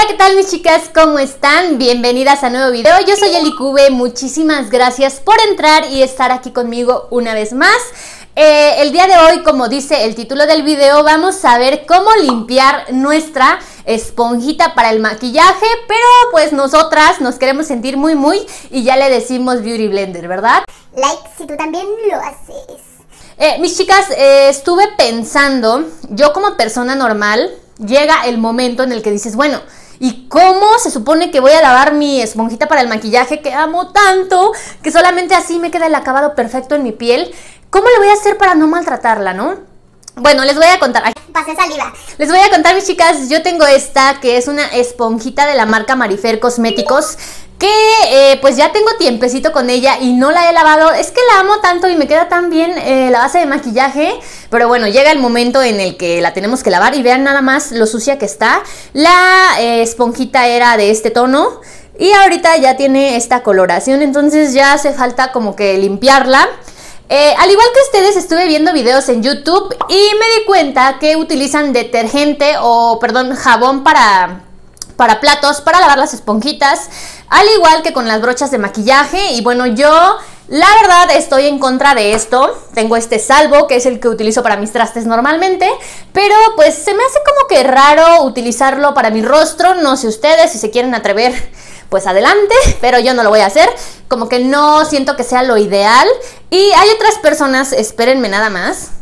¿Qué tal mis chicas? ¿Cómo están? Bienvenidas a un nuevo video. Yo soy Eli Cube, muchísimas gracias por entrar y estar aquí conmigo una vez más. El día de hoy, como dice el título del video, vamos a ver cómo limpiar nuestra esponjita para el maquillaje, pero pues nosotras nos queremos sentir muy y ya le decimos Beauty Blender, ¿verdad? Like si tú también lo haces. Mis chicas, estuve pensando, yo como persona normal, llega el momento en el que dices, bueno, ¿y cómo se supone que voy a lavar mi esponjita para el maquillaje que amo tanto, que solamente así me queda el acabado perfecto en mi piel? ¿Cómo le voy a hacer para no maltratarla, no? Bueno, les voy a contar. Ay, pasé saliva. Les voy a contar, mis chicas, yo tengo esta que es una esponjita de la marca Marifer Cosméticos, que pues ya tengo tiempecito con ella y no la he lavado. Es que la amo tanto y me queda tan bien la base de maquillaje, pero bueno, llega el momento en el que la tenemos que lavar y vean nada más lo sucia que está. La esponjita era de este tono y ahorita ya tiene esta coloración, entonces ya hace falta como que limpiarla. Al igual que ustedes, estuve viendo videos en YouTube y me di cuenta que utilizan detergente o, perdón, jabón para platos, para lavar las esponjitas, al igual que con las brochas de maquillaje. Y bueno, yo la verdad estoy en contra de esto. Tengo este Salvo, que es el que utilizo para mis trastes normalmente, pero pues se me hace como que raro utilizarlo para mi rostro. No sé ustedes, si se quieren atrever, pues adelante, pero yo no lo voy a hacer. Como que no siento que sea lo ideal. Y hay otras personas, espérenme nada más,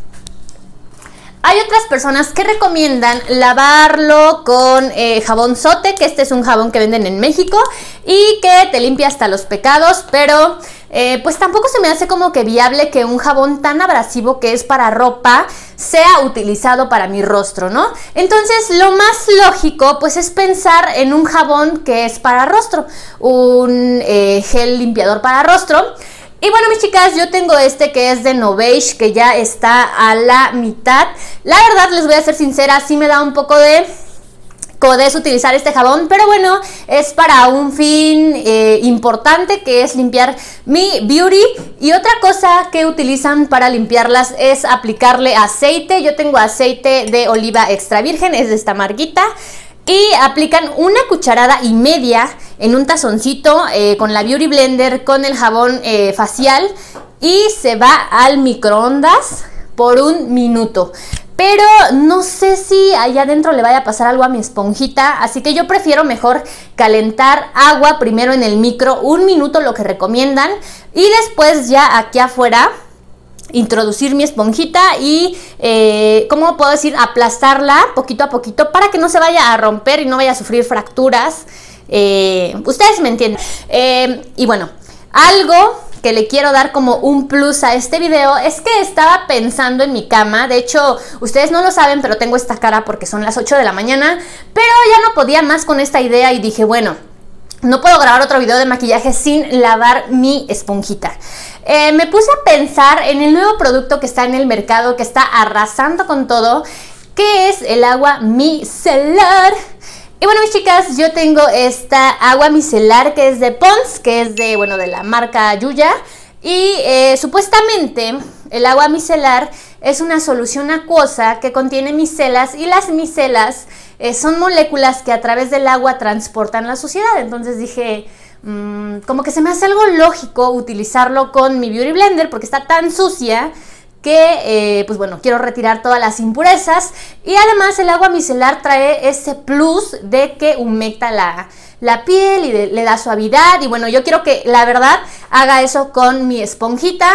hay otras personas que recomiendan lavarlo con jabón Sote, que este es un jabón que venden en México y que te limpia hasta los pecados, pero pues tampoco se me hace como que viable que un jabón tan abrasivo que es para ropa sea utilizado para mi rostro, ¿no? Entonces lo más lógico pues es pensar en un jabón que es para rostro, un gel limpiador para rostro. Y bueno, mis chicas, yo tengo este que es de Novage, que ya está a la mitad. La verdad, les voy a ser sincera, sí me da un poco de codez utilizar este jabón, pero bueno, es para un fin importante, que es limpiar mi beauty. Y otra cosa que utilizan para limpiarlas es aplicarle aceite. Yo tengo aceite de oliva extra virgen, es de esta marquita. Y aplican 1,5 cucharadas en un tazoncito con la Beauty Blender, con el jabón facial, y se va al microondas por 1 minuto. Pero no sé si allá adentro le vaya a pasar algo a mi esponjita, así que yo prefiero mejor calentar agua primero en el micro, 1 minuto lo que recomiendan, y después ya aquí afuera introducir mi esponjita y, ¿cómo puedo decir? Aplastarla poquito a poquito para que no se vaya a romper y no vaya a sufrir fracturas. Ustedes me entienden. Y bueno, algo que le quiero dar como un plus a este video es que estaba pensando en mi cama. De hecho, ustedes no lo saben, pero tengo esta cara porque son las 8 de la mañana, pero ya no podía más con esta idea y dije, bueno, no puedo grabar otro video de maquillaje sin lavar mi esponjita. Me puse a pensar en el nuevo producto que está en el mercado, que está arrasando con todo, que es el agua micelar. Y bueno, mis chicas, yo tengo esta agua micelar que es de Pond's, que es de, bueno, de la marca Yuya. Y supuestamente el agua micelar es una solución acuosa que contiene micelas, y las micelas son moléculas que a través del agua transportan la suciedad. Entonces dije, como que se me hace algo lógico utilizarlo con mi Beauty Blender porque está tan sucia que, pues bueno, quiero retirar todas las impurezas. Y además el agua micelar trae ese plus de que humecta la piel y le da suavidad. Y bueno, yo quiero que la verdad haga eso con mi esponjita.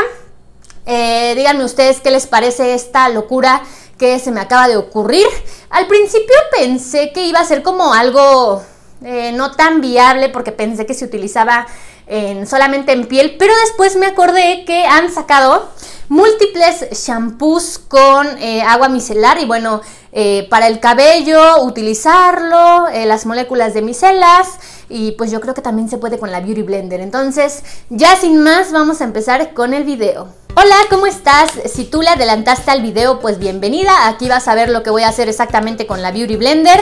Díganme ustedes qué les parece esta locura que se me acaba de ocurrir. Al principio pensé que iba a ser como algo no tan viable, porque pensé que se utilizaba solamente en piel, pero después me acordé que han sacado múltiples shampoos con agua micelar. Y bueno, para el cabello utilizarlo, las moléculas de micelas, y pues yo creo que también se puede con la Beauty Blender. Entonces, ya sin más, vamos a empezar con el video. Hola, ¿cómo estás? Si tú le adelantaste al video, pues bienvenida. Aquí vas a ver lo que voy a hacer exactamente con la Beauty Blender.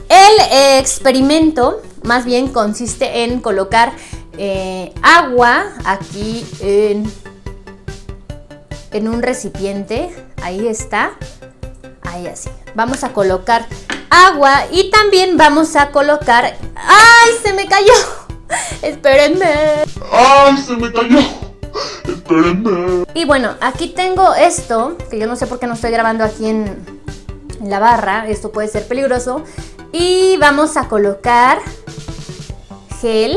El experimento más bien consiste en colocar agua aquí en un recipiente. Ahí está. Ahí así. Vamos a colocar agua y también vamos a colocar... ¡Ay, se me cayó! Espérenme. ¡Ay, se me cayó! Espérenme. Y bueno, aquí tengo esto, que yo no sé por qué no estoy grabando aquí en la barra. Esto puede ser peligroso. Y vamos a colocar gel,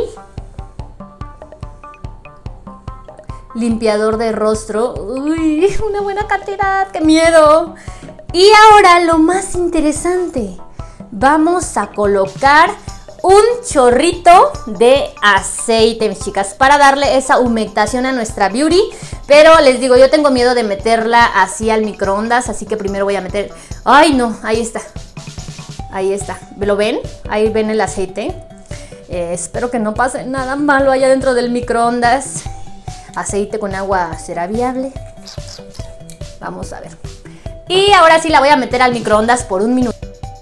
limpiador de rostro. Uy, una buena cantidad, qué miedo. Y ahora lo más interesante, vamos a colocar un chorrito de aceite, mis chicas, para darle esa humectación a nuestra beauty. Pero les digo, yo tengo miedo de meterla así al microondas, así que primero voy a meter... ¡Ay, no! Ahí está. Ahí está. ¿Lo ven? Ahí ven el aceite. Espero que no pase nada malo allá dentro del microondas. Aceite con agua, ¿será viable? Vamos a ver. Y ahora sí la voy a meter al microondas por 1 minuto.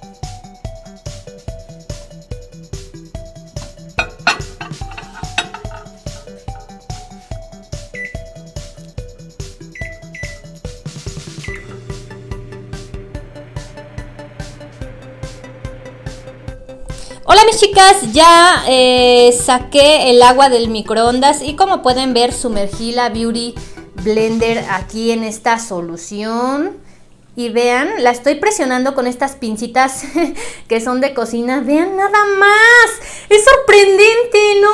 Hola mis chicas, ya saqué el agua del microondas y como pueden ver sumergí la Beauty Blender aquí en esta solución. Y vean, la estoy presionando con estas pincitas que son de cocina. Vean nada más, es sorprendente, ¿no?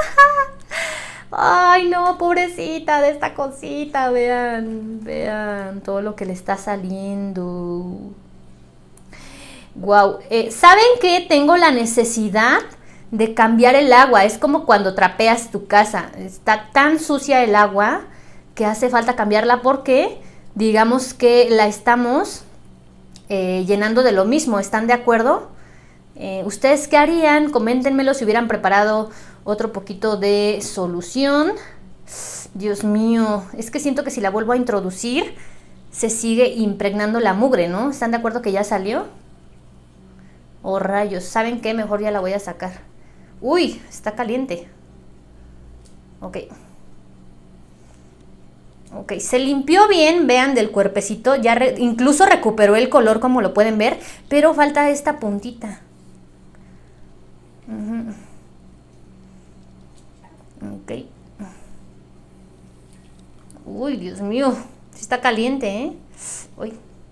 Ay no, pobrecita de esta cosita, vean, vean todo lo que le está saliendo. Wow, ¿saben qué? Tengo la necesidad de cambiar el agua. Es como cuando trapeas tu casa. Está tan sucia el agua que hace falta cambiarla porque digamos que la estamos llenando de lo mismo. ¿Están de acuerdo? ¿Ustedes qué harían? Coméntenmelo si hubieran preparado otro poquito de solución. Dios mío, es que siento que si la vuelvo a introducir se sigue impregnando la mugre, ¿no? ¿Están de acuerdo que ya salió? Oh, rayos, ¿saben qué? Mejor ya la voy a sacar. Uy, está caliente. Ok. Ok, se limpió bien, vean, del cuerpecito. Ya incluso recuperó el color, como lo pueden ver. Pero falta esta puntita. Ok. Uy, Dios mío. Está caliente, ¿eh? Uy.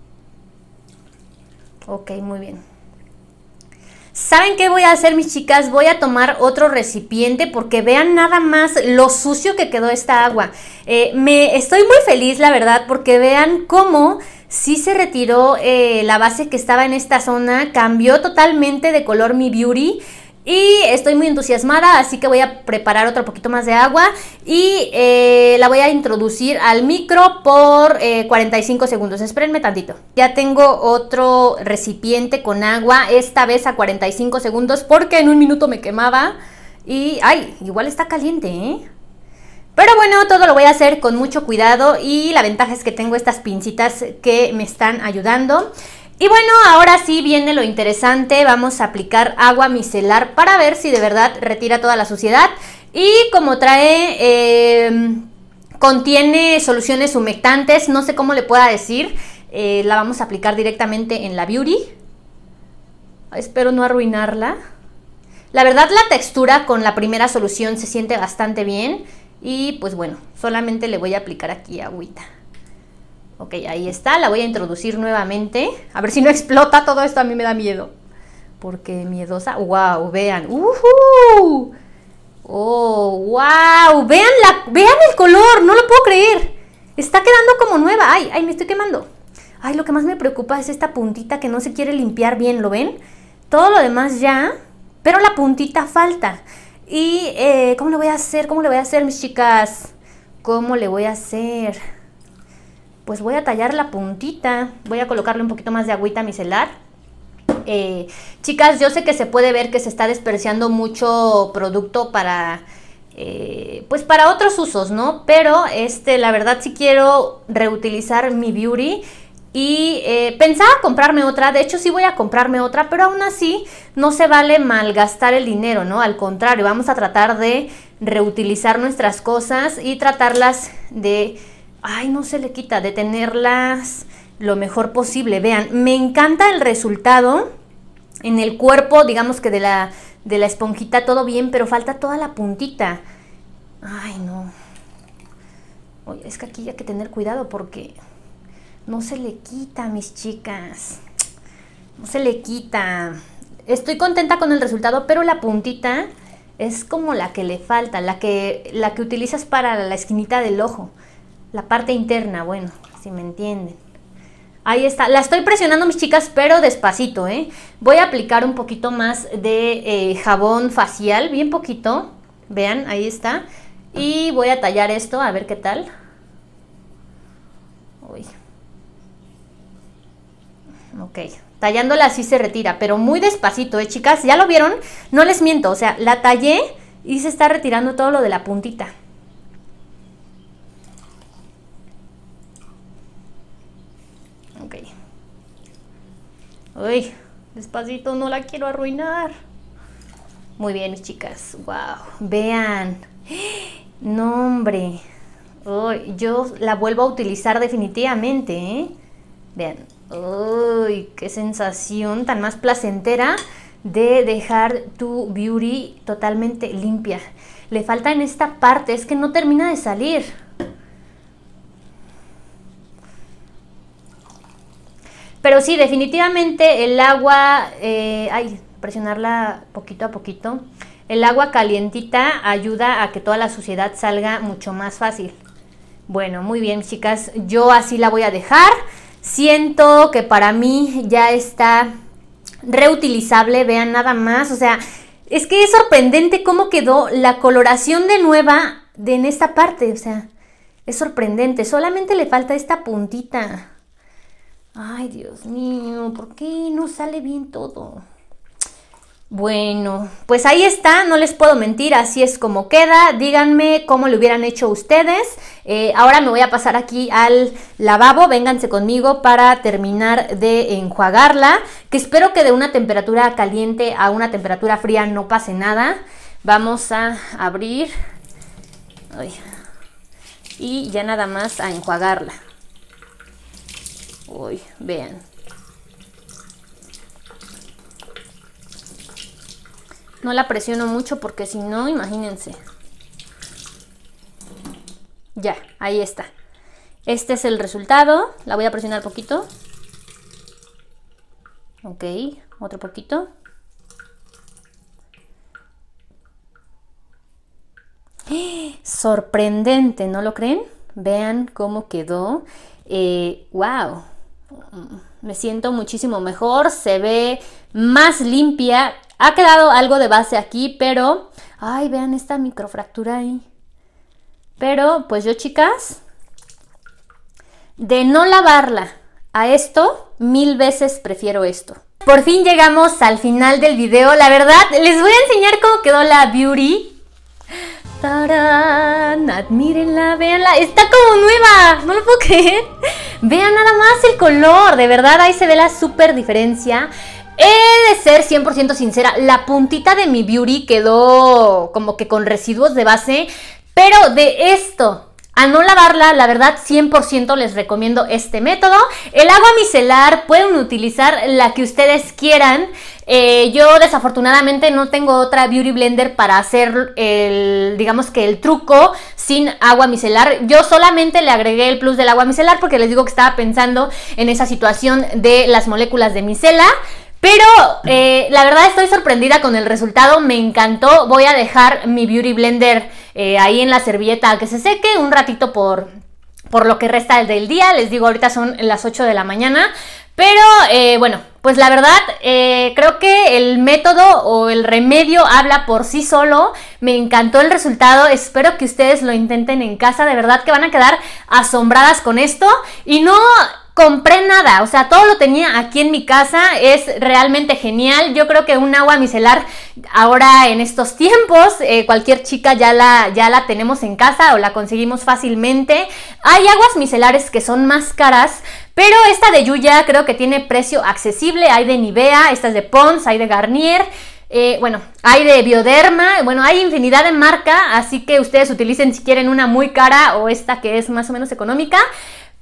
Ok, muy bien. ¿Saben qué voy a hacer, mis chicas? Voy a tomar otro recipiente porque vean nada más lo sucio que quedó esta agua. Estoy muy feliz, la verdad, porque vean cómo sí se retiró la base que estaba en esta zona. Cambió totalmente de color mi beauty. Y estoy muy entusiasmada, así que voy a preparar otro poquito más de agua y la voy a introducir al micro por 45 segundos. Espérenme tantito. Ya tengo otro recipiente con agua, esta vez a 45 segundos porque en 1 minuto me quemaba. Y, ay, igual está caliente, ¿eh? Pero bueno, todo lo voy a hacer con mucho cuidado y la ventaja es que tengo estas pincitas que me están ayudando. Y bueno, ahora sí viene lo interesante, vamos a aplicar agua micelar para ver si de verdad retira toda la suciedad. Y como contiene soluciones humectantes, no sé cómo le pueda decir, la vamos a aplicar directamente en la beauty. Espero no arruinarla. La verdad la textura con la primera solución se siente bastante bien y pues bueno, solamente le voy a aplicar aquí agüita. Ok, ahí está, la voy a introducir nuevamente. A ver si no explota todo esto, a mí me da miedo. Porque miedosa. ¡Wow! Vean. ¡Oh, wow! Vean el color, no lo puedo creer. Está quedando como nueva. ¡Ay, ay, me estoy quemando! Ay, lo que más me preocupa es esta puntita que no se quiere limpiar bien, ¿lo ven? Todo lo demás ya, pero la puntita falta. Y, ¿cómo le voy a hacer? ¿Cómo le voy a hacer, mis chicas? ¿Cómo le voy a hacer? Pues voy a tallar la puntita, voy a colocarle un poquito más de agüita micelar. Chicas, yo sé que se puede ver que se está desperdiciando mucho producto para, pues para otros usos, ¿no? Pero la verdad sí quiero reutilizar mi beauty y pensaba comprarme otra. De hecho sí voy a comprarme otra, pero aún así no se vale malgastar el dinero, ¿no? Al contrario, vamos a tratar de reutilizar nuestras cosas y tratarlas de... Ay, no se le quita, de tenerlas lo mejor posible. Vean, me encanta el resultado en el cuerpo, digamos que de la esponjita todo bien, pero falta toda la puntita. Ay, no. Oye, es que aquí hay que tener cuidado porque no se le quita, mis chicas. No se le quita. Estoy contenta con el resultado, pero la puntita es como la que le falta, la que utilizas para la esquinita del ojo. La parte interna, bueno, si me entienden. Ahí está, la estoy presionando, mis chicas, pero despacito, ¿eh? Voy a aplicar un poquito más de jabón facial, bien poquito. Vean, ahí está. Y voy a tallar esto, a ver qué tal. Uy. Ok, tallándola así se retira, pero muy despacito, chicas. ¿Ya lo vieron? No les miento, o sea, la tallé y se está retirando todo lo de la puntita. Ok. Uy, despacito, no la quiero arruinar. Muy bien, mis chicas. Wow, vean. No, hombre. Uy, yo la vuelvo a utilizar definitivamente, ¿eh? Vean. Uy, qué sensación tan más placentera de dejar tu beauty totalmente limpia. Le falta en esta parte, es que no termina de salir. Pero sí, definitivamente el agua, presionarla poquito a poquito. El agua calientita ayuda a que toda la suciedad salga mucho más fácil. Bueno, muy bien, chicas, yo así la voy a dejar. Siento que para mí ya está reutilizable, vean nada más. O sea, es que es sorprendente cómo quedó la coloración de nueva en esta parte. O sea, es sorprendente, solamente le falta esta puntita. Ay, Dios mío, ¿por qué no sale bien todo? Bueno, pues ahí está, no les puedo mentir, así es como queda. Díganme cómo lo hubieran hecho ustedes. Ahora me voy a pasar aquí al lavabo, vénganse conmigo para terminar de enjuagarla, que espero que de una temperatura caliente a una temperatura fría no pase nada. Vamos a abrir y ya nada más a enjuagarla. Uy, vean. No la presiono mucho porque si no, imagínense. Ya, ahí está. Este es el resultado. La voy a presionar poquito. Ok, otro poquito. Sorprendente, ¿no lo creen? Vean cómo quedó. Wow. Me siento muchísimo mejor, se ve más limpia. Ha quedado algo de base aquí, pero... Ay, vean esta microfractura ahí. Pero, pues yo, chicas, de no lavarla a esto, 1000 veces prefiero esto. Por fin llegamos al final del video. La verdad, les voy a enseñar cómo quedó la beauty. ¡Tarán! Admírenla, véanla, está como nueva, no lo puedo creer. Vean nada más el color, de verdad ahí se ve la súper diferencia. He de ser 100% sincera, la puntita de mi beauty quedó como que con residuos de base, pero de esto a no lavarla, la verdad 100% les recomiendo este método. El agua micelar pueden utilizar la que ustedes quieran. Yo desafortunadamente no tengo otra beauty blender para hacer digamos que el truco sin agua micelar. Yo solamente le agregué el plus del agua micelar porque les digo que estaba pensando en esa situación de las moléculas de micela. Pero la verdad estoy sorprendida con el resultado, me encantó. Voy a dejar mi beauty blender ahí en la servilleta a que se seque un ratito por lo que resta del día. Les digo, ahorita son las 8 de la mañana. Pero bueno, pues la verdad creo que el método o el remedio habla por sí solo. Me encantó el resultado, espero que ustedes lo intenten en casa. De verdad que van a quedar asombradas con esto. Y no compré nada, o sea, todo lo tenía aquí en mi casa, es realmente genial. Yo creo que un agua micelar ahora en estos tiempos, cualquier chica ya la tenemos en casa o la conseguimos fácilmente. Hay aguas micelares que son más caras, pero esta de Yuya creo que tiene precio accesible. Hay de Nivea, esta es de Pond's, hay de Garnier. Bueno, hay de Bioderma, bueno, hay infinidad de marca, así que ustedes utilicen si quieren una muy cara o esta que es más o menos económica.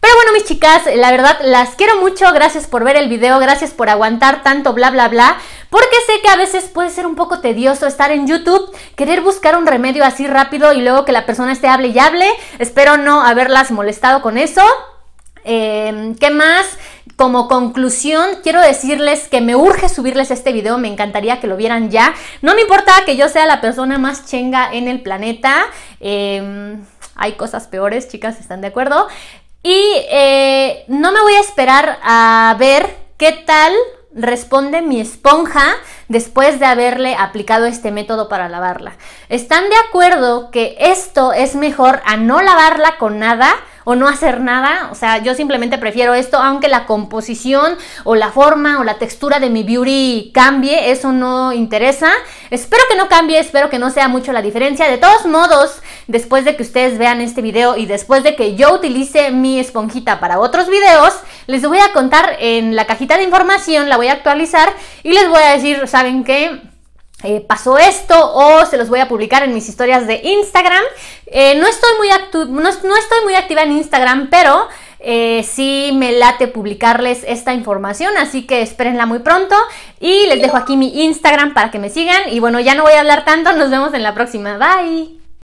Pero bueno, mis chicas, la verdad las quiero mucho, gracias por ver el video, gracias por aguantar tanto bla bla bla, porque sé que a veces puede ser un poco tedioso estar en YouTube, querer buscar un remedio así rápido y luego que la persona esté hable y hable. Espero no haberlas molestado con eso. ¿Qué más? Como conclusión, quiero decirles que me urge subirles este video, me encantaría que lo vieran ya. No me importa que yo sea la persona más chenga en el planeta, hay cosas peores, chicas, ¿están de acuerdo? Y no me voy a esperar a ver qué tal responde mi esponja después de haberle aplicado este método para lavarla. ¿Están de acuerdo que esto es mejor a no lavarla con nada o no hacer nada? O sea, yo simplemente prefiero esto, aunque la composición o la forma o la textura de mi beauty cambie, eso no interesa. Espero que no cambie, espero que no sea mucho la diferencia. De todos modos, después de que ustedes vean este video y después de que yo utilice mi esponjita para otros videos, les voy a contar en la cajita de información, la voy a actualizar y les voy a decir, ¿saben qué? Pasó esto, o se los voy a publicar en mis historias de Instagram. No estoy muy activa en Instagram, pero sí me late publicarles esta información, así que espérenla muy pronto y les dejo aquí mi Instagram para que me sigan. Y bueno, ya no voy a hablar tanto, nos vemos en la próxima, bye.